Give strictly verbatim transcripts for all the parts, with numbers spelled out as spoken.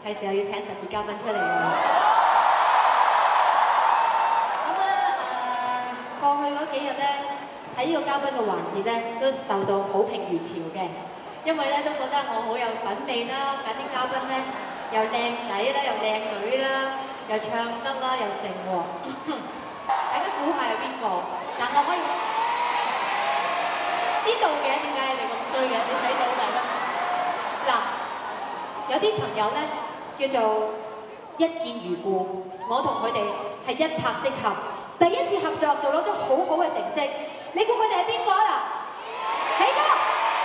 係時候要請特別嘉賓出嚟啦。咁咧誒，過去嗰幾日咧，喺呢個嘉賓嘅環節咧，都受到好評如潮嘅，因為咧都覺得我好有品味啦，揀啲嘉賓咧又靚仔啦，又靚女啦，又唱得啦，又成喎。大家估下係邊個？但我可以知道嘅，點解你哋咁衰嘅？你睇到嘅咩？嗱，有啲朋友咧叫做一見如故，我同佢哋係一拍即合，第一次合作就攞咗好好嘅成績。你估佢哋係邊個啊？嗱，起哥。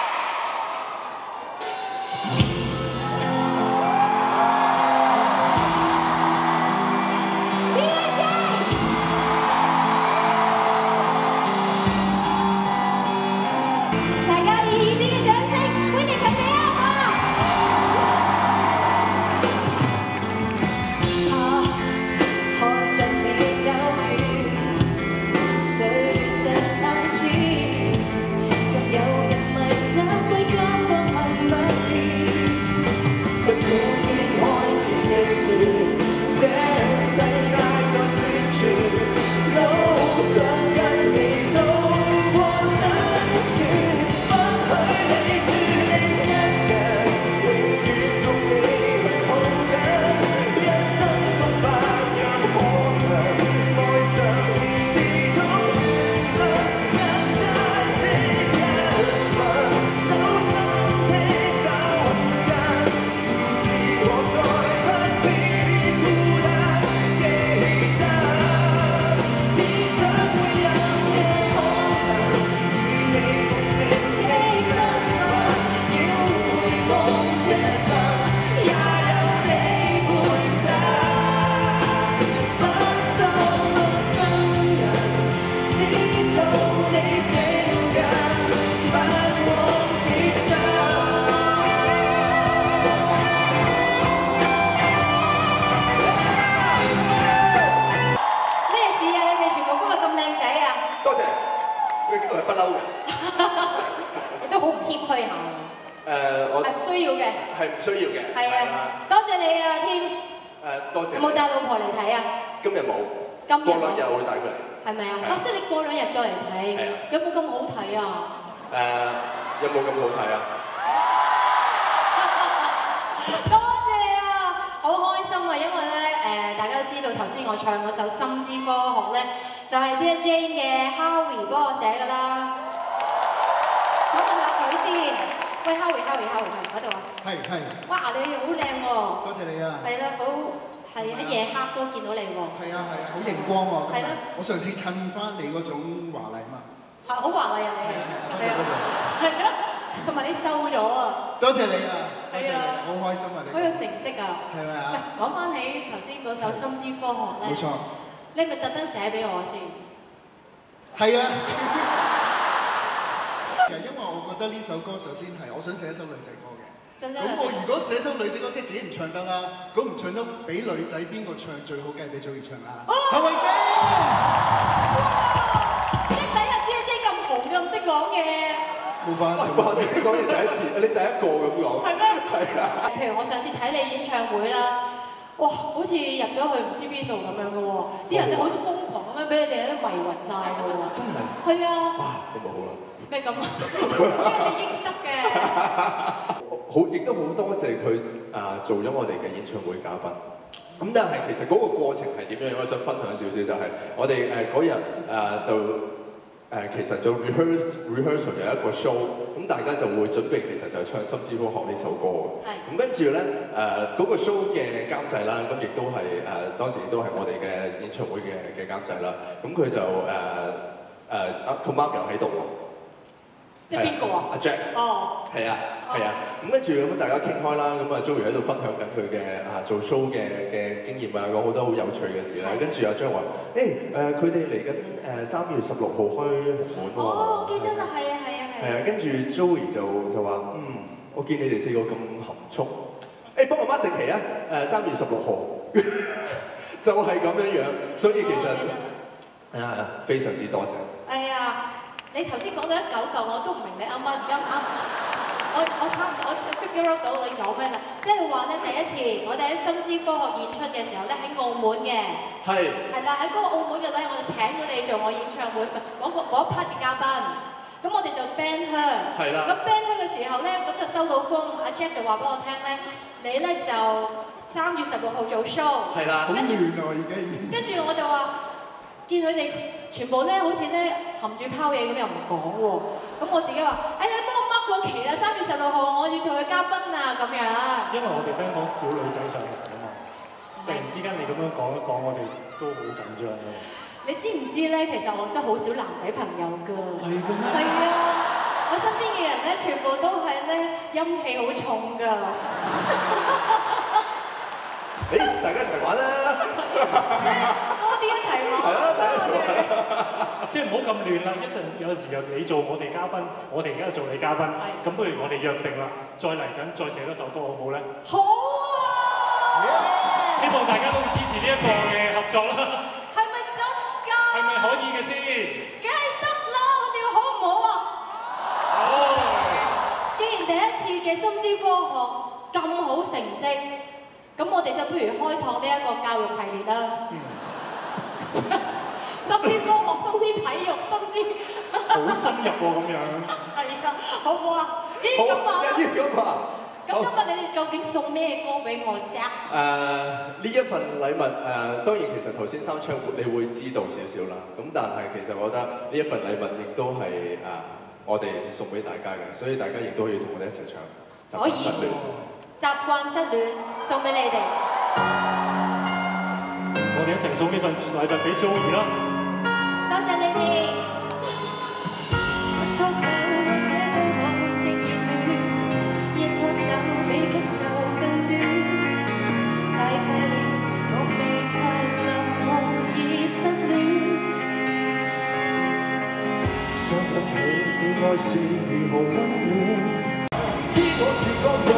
我上次襯翻你嗰種華麗嘛， 係好華麗啊！你係， 多謝多謝， 係啊，同埋你瘦咗啊！ 多謝你啊，多謝你，好開心啊！你好有成績啊！ 係咪啊？ 喂，講翻起頭先嗰首《心之科學》咧， 冇錯， 你係咪特登寫俾我先？ 係啊，因為我覺得呢首歌首先係我想寫一首女仔歌嘅。咁我如果寫首女仔歌，即係自己唔唱得啦。咁唔唱得俾女仔邊個唱最好？梗係俾祖兒唱啦，係咪先？ 哇！即係第一日 J J 咁紅咁識講嘢。 冇法子， 我哋先講你第一次，你第一個咁講。 係咩？ 係啊。 譬如我上次睇你演唱會啦，哇！好似入咗去唔知邊度咁樣嘅喎，啲人咧好似瘋狂咁樣俾你哋咧迷暈晒嘅喎。真係。係啊。 哇！咁咪好啦。 咩咁啊？因為你應得嘅。 好，亦都好多謝佢啊，做咗我哋嘅演唱會嘉賓。咁但係其實嗰個過程係點樣？我想分享少少就係我哋誒嗰日誒就誒其實做 rehearsal rehearsal 有一個 show， 咁大家就會準備其實就係唱《心之科學》呢首歌嘅。係。咁跟住咧誒嗰個 show 嘅監製啦，咁亦都係誒當時亦都係我哋嘅演唱會嘅嘅監製啦。咁佢就誒誒阿佢媽又喺度喎。 即係邊個啊？ 阿 Jack。哦。係啊，係啊。咁跟住咁大家傾開啦，咁啊 Joey 喺度分享緊佢嘅啊做 show 嘅嘅經驗啊，講好多好有趣嘅事啦。跟住阿 Jack 話：誒誒，佢哋嚟緊誒三月十六號開紅館喎。 哦，我記得啦，係啊，係啊，係。 係啊，跟住 Joey 就就話：嗯，我見你哋四個咁含蓄，誒幫我 mark 定期啊！誒三月十六號，就係咁樣樣。所以其實啊，非常之多謝。 哎呀！你頭先講到一九嚿，我都唔明你啱啱而家啱。 我我差唔多，我 figure out 到你講咩啦，即係話咧第一次我哋喺心知科學演出嘅時候咧喺澳門嘅， 係係啦喺嗰個澳門嘅咧，我就請咗你做我演唱會嗰個嗰一 part 嘅嘉賓。咁我哋就 band her， 係啦。 咁 band her 嘅時候咧，咁就收到風，阿 Jack 就話俾我聽咧，你咧就三月十六號做 show， 係啦， 好亂啊而家已經。 跟住我就話，見佢哋全部咧好似咧含住拋嘢咁又唔講喎，咁我自己話，哎你幫我 mark 咗期啦，三月十六號我要做佢嘉賓啊咁樣。 因為我哋 band 講小女仔上嚟啊嘛，突然之間你咁樣講一講，我哋都好緊張啊。 你知唔知咧？其實我都好少男仔朋友㗎。 係嘅咩？ 係啊，我身邊嘅人咧，全部都係咧陰氣好重㗎。 誒，大家一齊玩啦！ 多啲一齊玩。 係啊，大家一齊玩。 即係唔好咁亂啦！一陣有時候你做我哋嘉賓，我哋而家做你嘉賓，咁不如我哋約定啦，再嚟緊再寫多首歌好唔好咧？ 好啊！ 希望大家都會支持呢一個嘅合作啦。係咪可以嘅先？ 梗係得啦，我哋好唔好啊？好。既然第一次嘅心知科學咁好成績，咁我哋就不如開拓呢一個教育系列啦。嗯。心知科學、心知體育、心知好深入喎咁樣。 係啊，好唔好啊？ 好，一於咁話。 咁今日你哋究竟送咩歌俾我啫？ 誒呢一份禮物誒，當然其實頭先三唱你會知道少少啦。咁但係其實我覺得呢一份禮物亦都係誒我哋送俾大家嘅，所以大家亦都可以同我哋一齊唱。 可以。習慣失戀送俾你哋。 我哋一齊送呢份禮物俾 Joey 啦。 多謝你哋。比咳嗽更短，太快了，我被快樂我已失戀。 想不起戀愛是如何溫暖，知我是個